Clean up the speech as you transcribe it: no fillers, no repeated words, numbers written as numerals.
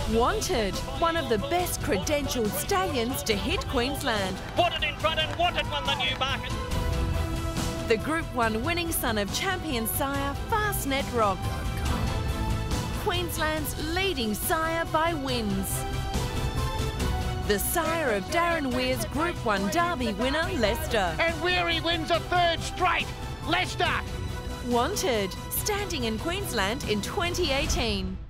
Wanted, one of the best credentialed stallions to hit Queensland. Wanted in front and Wanted won the Newmarket. The Group 1 winning son of champion sire Fastnet Rock. Queensland's leading sire by wins. The sire of Darren Weir's Group 1 Derby winner, Leicester. And Weary wins a third straight. Leicester! Wanted, standing in Queensland in 2018.